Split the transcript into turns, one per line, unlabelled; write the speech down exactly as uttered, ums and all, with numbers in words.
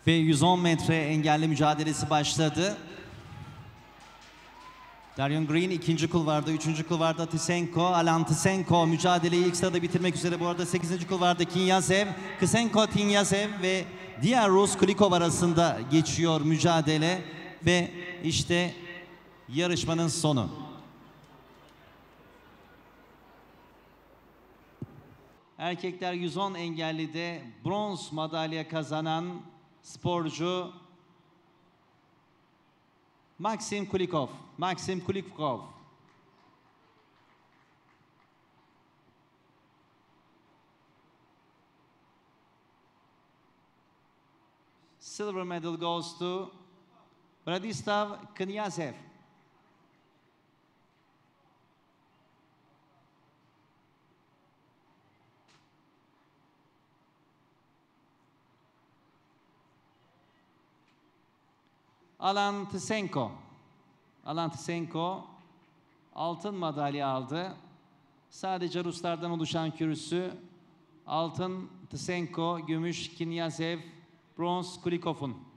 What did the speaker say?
Ve yüz on metre engelli mücadelesi başladı. Darion Green ikinci kulvarda, üçüncü kulvarda Tysenko, Alan Tysenko mücadeleyi ilk sırada bitirmek üzere. Bu arada sekizinci kulvarda Kinyazev, Kysenko Tinyazev ve diğer Rus Kulikov arasında geçiyor mücadele ve işte yarışmanın sonu. Erkekler yüz on engellide bronz madalya kazanan sporcu Maxim Kulikov. Maxim Kulikov. Silver medal goes to Bradislav Knyazev. Alan Tysenko. Alan Tysenko altın madalya aldı. Sadece Ruslardan oluşan kürsü altın Tysenko, gümüş Kinyazev, bronz Kulikov'un.